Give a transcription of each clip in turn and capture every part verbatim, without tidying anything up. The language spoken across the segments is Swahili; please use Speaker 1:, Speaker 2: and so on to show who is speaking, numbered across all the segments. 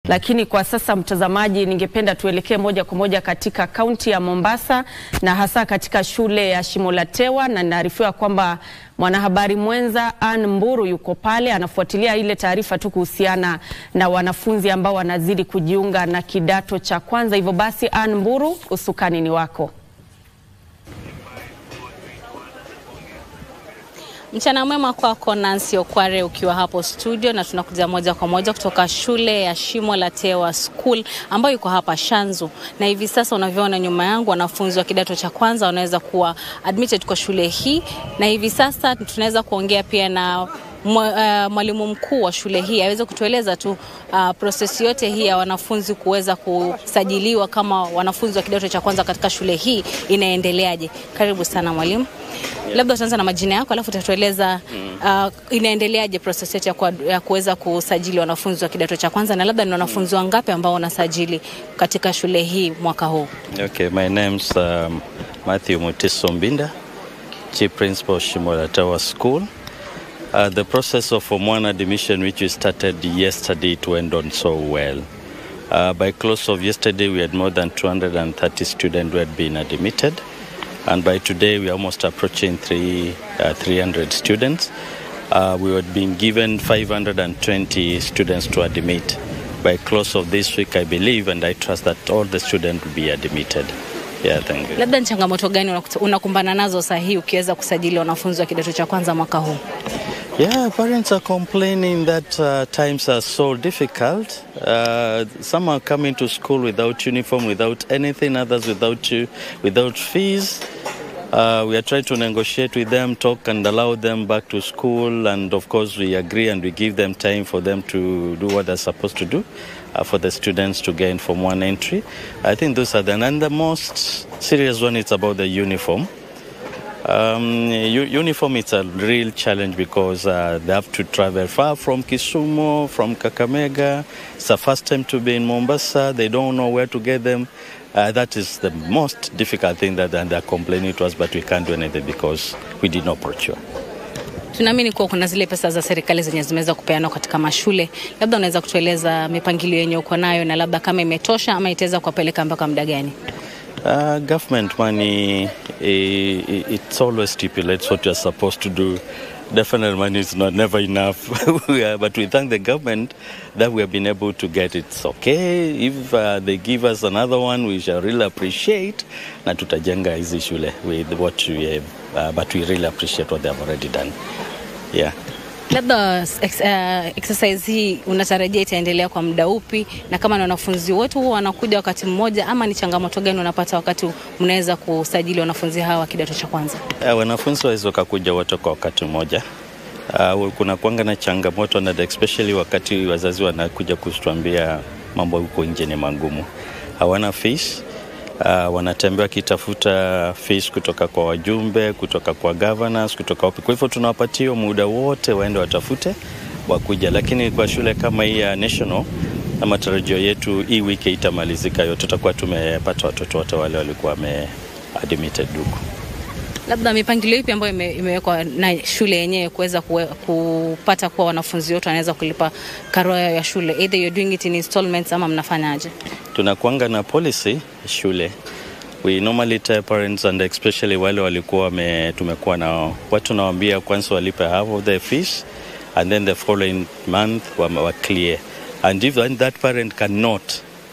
Speaker 1: Lakini kwa sasa mtazamaji, ningependa tuelekee moja kwa moja katika kaunti ya Mombasa na hasa katika shule ya Shimo la Tewa, na ninaarifiwa kwamba mwanahabari mwenza Ann Mburu yuko pale anafuatilia ile taarifa tu kuhusiana na wanafunzi ambao wanazidi kujiunga na kidato cha kwanza. Hivyo basi Ann Mburu, usukani ni wako.
Speaker 2: Mchana mwema kwako Nancy Okware ukiwa hapo studio, na tunakuja moja kwa moja kutoka shule ya Shimo la Tewa School ambayo iko hapa Shanzu. Na hivi sasa unavyoona nyuma yangu, wanafunzi wa kidato cha kwanza wanaweza kuwa admitted kwa shule hii, na hivi sasa tunaweza kuongea pia na mwalimu mkuu wa shule hii aweze kutueleza tu uh, process yote hii ya wanafunzi kuweza kusajiliwa kama wanafunzi wa kidato cha kwanza katika shule hii inaendeleaje. Karibu sana mwalimu. Yeah. Labda tutaanza na majina yako alafu utatueleza uh, inaendeleaje process yote ya kuweza kusajili wanafunzi wa kidato cha kwanza, na labda ni wanafunzi wangapi ambao wanasajili katika shule hii mwaka huu.
Speaker 3: Okay, my name's um, Matthew Mutiso Mbinda, Chief Principal Shimo la Tewa School. Uh, the process of Form one admission, which we started yesterday, it went on so well. Uh, by close of yesterday, we had more than two hundred thirty students who had been admitted. And by today, we are almost approaching three, uh, three hundred students. Uh, we had been given five hundred twenty students to admit. By close of this week, I believe, and I trust that all the students will be admitted. Yeah, thank you.
Speaker 2: Labda changamoto gani unakumbana nazo sahihi ukiweza kusajili wanafunzi wa kidato cha kwanza mwaka huu?
Speaker 3: Yeah, parents are complaining that uh, times are so difficult. Uh, some are coming to school without uniform, without anything, others without you, without fees. Uh, we are trying to negotiate with them, talk and allow them back to school, and of course we agree and we give them time for them to do what they're supposed to do, uh, for the students to gain Form one entry. I think those are the, and the most serious one is about the uniform. Um, uniform is a real challenge because uh, they have to travel far from Kisumu, from Kakamega. It's the first time to be in Mombasa. They don't know where to get them. Uh, that is the most difficult thing that and they're complaining to us, but we can't do anything because we did not procure.
Speaker 2: Tunaamini kuwa kuna zile pesa za serikali zenye zimeweza kupeanwa katika mashule. Labda unaweza kutueleza mipangilio yenye uko nayo na labda kama imetosha ama itaweza kupeleka mpaka muda gani?
Speaker 3: Uh, government money, uh, it's always stipulates what you're supposed to do. Definitely money is not never enough, but we thank the government that we have been able to get it. It's okay. If uh, they give us another one, we shall really appreciate. Na tutajenga hizi shule with what we have, uh, but we really appreciate what they have already done. Yeah.
Speaker 2: Labda ex, uh, exercise hii unatarajia itaendelea kwa muda upi, na kama na wanafunzi wote huwa wanakuja wakati mmoja ama ni changamoto gani unapata wakati mnaweza kusajili wanafunzi hawa kidato cha kwanza?
Speaker 3: Uh, wanafunzi waweza kuja wote kwa wakati mmoja. Uh, kuna kuanga na changamoto na especially wakati wazazi wanakuja kutuambia mambo huko nje ni magumu. Hawana fees. Uh, wanatembea kitafuta fees kutoka kwa wajumbe, kutoka kwa governors, kutoka wapi. Kwa hivyo tunawapatia muda wote waende watafute wakuja, lakini kwa shule kama hii ya National na matarajio yetu hii wiki itamalizika yote, tutakuwa tumepata watoto wote wale walikuwa wame admitted huko.
Speaker 2: Labda mipangilio ipi ambayo imewekwa na shule yenyewe kuweza kupata kuwa wanafunzi wote wanaweza kulipa karo ya shule, either you're doing it in installments ama mnafanyaje?
Speaker 3: Tunakuanga na policy shule. We normally tell parents, and especially wale walikuwa tumekuwa na watu nawaambia kwanza walipe half of their fees and then the following month wa clear, and if that parent cannot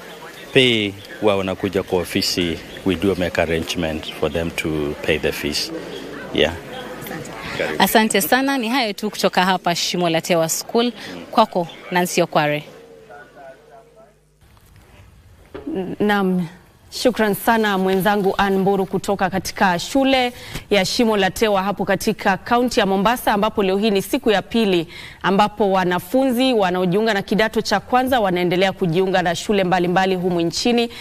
Speaker 3: pay wa wanakuja kwa ofisi, we do make arrangement for them to pay the fees. Yeah.
Speaker 2: Asante sana. Ni hayo tu kutoka hapa Shimo la Tewa School. Kwako Nancy Okware.
Speaker 1: Naam. Shukran sana mwenzangu Ann Mburu kutoka katika shule ya Shimo la Tewa hapo katika kaunti ya Mombasa, ambapo leo hii ni siku ya pili ambapo wanafunzi wanaojiunga na kidato cha kwanza wanaendelea kujiunga na shule mbalimbali humu nchini.